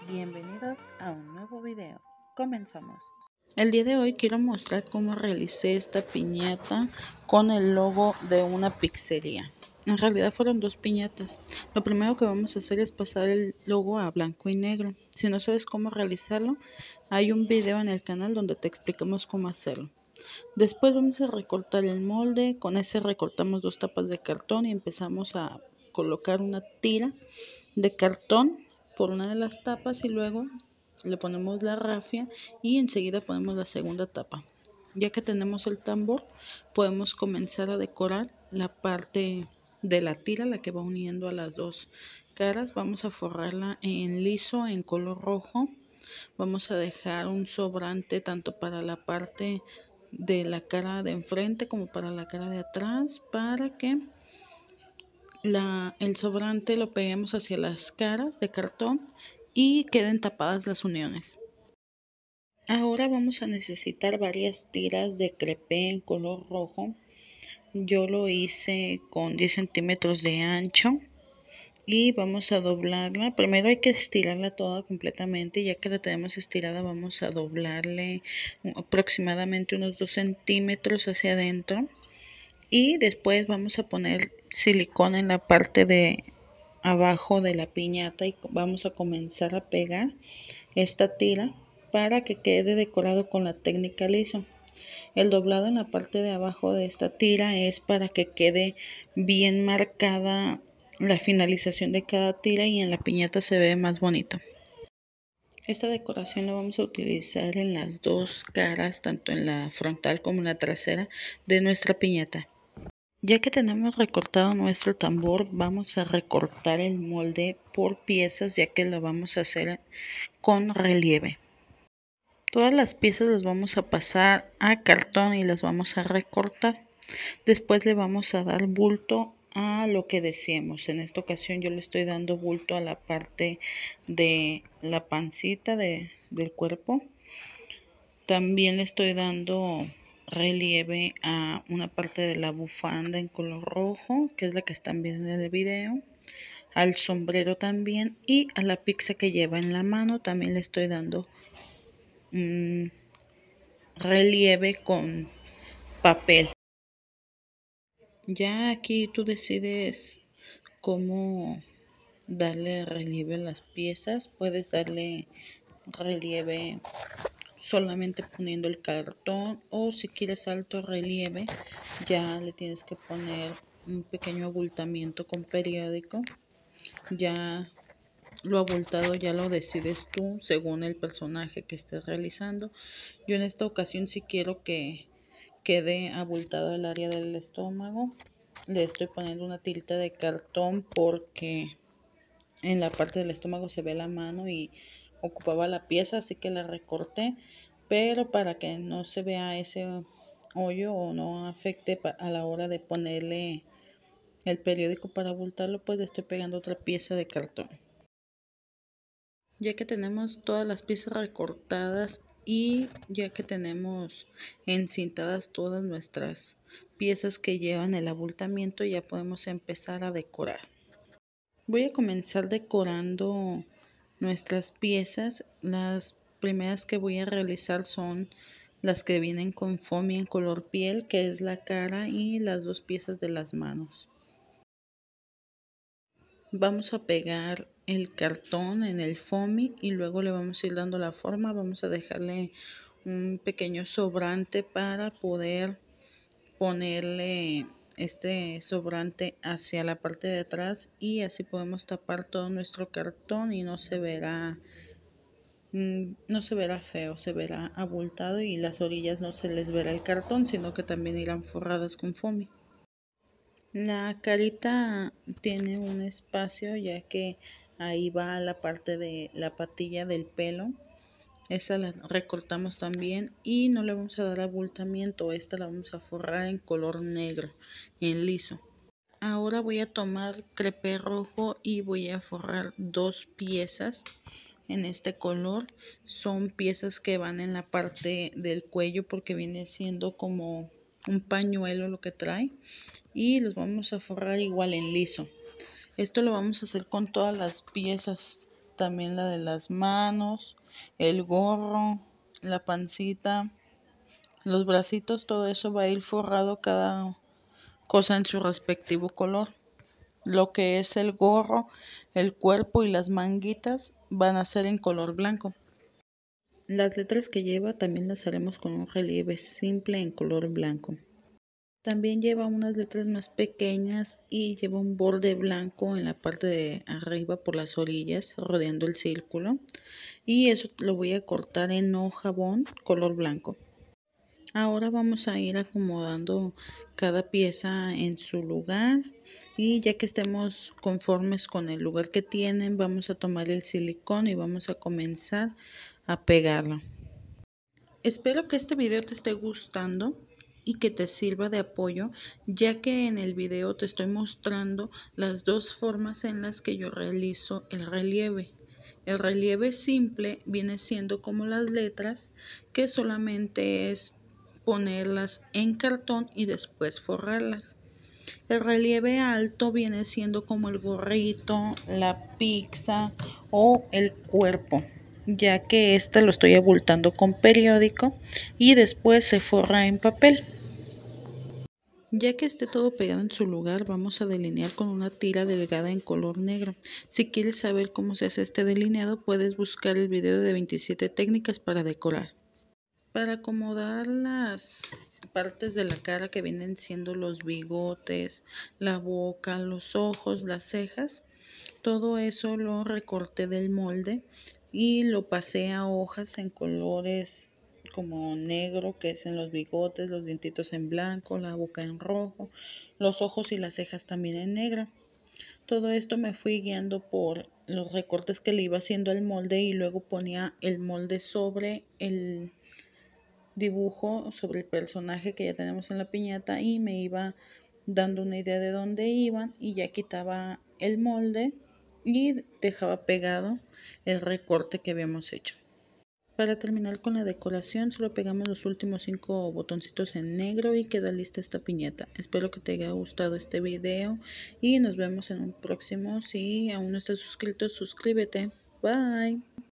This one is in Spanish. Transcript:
Bienvenidos a un nuevo video. Comenzamos. El día de hoy quiero mostrar cómo realicé esta piñata con el logo de una pizzería. En realidad fueron dos piñatas. Lo primero que vamos a hacer es pasar el logo a blanco y negro. Si no sabes cómo realizarlo, hay un video en el canal donde te explicamos cómo hacerlo. Después vamos a recortar el molde. Con ese recortamos dos tapas de cartón y empezamos a colocar una tira de cartón por una de las tapas y luego le ponemos la rafia y enseguida ponemos la segunda tapa. Ya que tenemos el tambor, podemos comenzar a decorar la parte de la tira, la que va uniendo a las dos caras. Vamos a forrarla en liso, en color rojo. Vamos a dejar un sobrante tanto para la parte de la cara de enfrente como para la cara de atrás, para que el sobrante lo peguemos hacia las caras de cartón y queden tapadas las uniones. Ahora vamos a necesitar varias tiras de crepé en color rojo. Yo lo hice con 10 centímetros de ancho y vamos a doblarla. Primero hay que estirarla toda completamente, ya que la tenemos estirada vamos a doblarle aproximadamente unos 2 centímetros hacia adentro. Y después vamos a poner silicona en la parte de abajo de la piñata y vamos a comenzar a pegar esta tira para que quede decorado con la técnica liso. El doblado en la parte de abajo de esta tira es para que quede bien marcada la finalización de cada tira y en la piñata se ve más bonito. Esta decoración la vamos a utilizar en las dos caras, tanto en la frontal como en la trasera de nuestra piñata. Ya que tenemos recortado nuestro tambor, vamos a recortar el molde por piezas, ya que lo vamos a hacer con relieve. Todas las piezas las vamos a pasar a cartón y las vamos a recortar. Después le vamos a dar bulto a lo que deseemos. En esta ocasión yo le estoy dando bulto a la parte de la pancita del cuerpo. También le estoy dando relieve a una parte de la bufanda en color rojo, que es la que están viendo en el video, al sombrero también y a la pizza que lleva en la mano también le estoy dando relieve con papel. Ya aquí tú decides cómo darle relieve a las piezas. Puedes darle relieve solamente poniendo el cartón, o si quieres alto relieve ya le tienes que poner un pequeño abultamiento con periódico. Ya lo abultado ya lo decides tú según el personaje que estés realizando. Yo en esta ocasión sí quiero que quede abultado el área del estómago. Le estoy poniendo una tirita de cartón porque en la parte del estómago se ve la mano y ocupaba la pieza, así que la recorté, pero para que no se vea ese hoyo o no afecte a la hora de ponerle el periódico para abultarlo, pues le estoy pegando otra pieza de cartón. Ya que tenemos todas las piezas recortadas y ya que tenemos encintadas todas nuestras piezas que llevan el abultamiento, ya podemos empezar a decorar. Voy a comenzar decorando nuestras piezas. Las primeras que voy a realizar son las que vienen con foamy en color piel, que es la cara y las dos piezas de las manos. Vamos a pegar el cartón en el foamy y luego le vamos a ir dando la forma. Vamos a dejarle un pequeño sobrante para poder ponerle este sobrante hacia la parte de atrás y así podemos tapar todo nuestro cartón y no se verá feo, se verá abultado y las orillas no se les verá el cartón, sino que también irán forradas con foamy. La carita tiene un espacio ya que ahí va la parte de la patilla del pelo. Esa la recortamos también y no le vamos a dar abultamiento. Esta la vamos a forrar en color negro, en liso. Ahora voy a tomar crepé rojo y voy a forrar dos piezas en este color. Son piezas que van en la parte del cuello porque viene siendo como un pañuelo lo que trae. Y los vamos a forrar igual en liso. Esto lo vamos a hacer con todas las piezas también la de las manos, el gorro, la pancita, los bracitos, todo eso va a ir forrado cada cosa en su respectivo color. Lo que es el gorro, el cuerpo y las manguitas van a ser en color blanco. Las letras que lleva también las haremos con un relieve simple en color blanco. También lleva unas letras más pequeñas y lleva un borde blanco en la parte de arriba por las orillas, rodeando el círculo. Y eso lo voy a cortar en hoja bond color blanco. Ahora vamos a ir acomodando cada pieza en su lugar y ya que estemos conformes con el lugar que tienen, vamos a tomar el silicón y vamos a comenzar a pegarlo. Espero que este video te esté gustando y que te sirva de apoyo, ya que en el video te estoy mostrando las dos formas en las que yo realizo el relieve. El relieve simple viene siendo como las letras, que solamente es ponerlas en cartón y después forrarlas. El relieve alto viene siendo como el gorrito, la pizza o el cuerpo, ya que este lo estoy abultando con periódico y después se forra en papel. Ya que esté todo pegado en su lugar, vamos a delinear con una tira delgada en color negro. Si quieres saber cómo se hace este delineado, puedes buscar el video de 27 técnicas para decorar. Para acomodar las partes de la cara que vienen siendo los bigotes, la boca, los ojos, las cejas, todo eso lo recorté del molde y lo pasé a hojas en colores como negro, que es en los bigotes, los dientitos en blanco, la boca en rojo, los ojos y las cejas también en negro. Todo esto me fui guiando por los recortes que le iba haciendo al molde y luego ponía el molde sobre el dibujo, sobre el personaje que ya tenemos en la piñata y me iba dando una idea de dónde iban y ya quitaba el molde y dejaba pegado el recorte que habíamos hecho. Para terminar con la decoración solo pegamos los últimos 5 botoncitos en negro y queda lista esta piñata. Espero que te haya gustado este video y nos vemos en un próximo. Si aún no estás suscrito, suscríbete. Bye.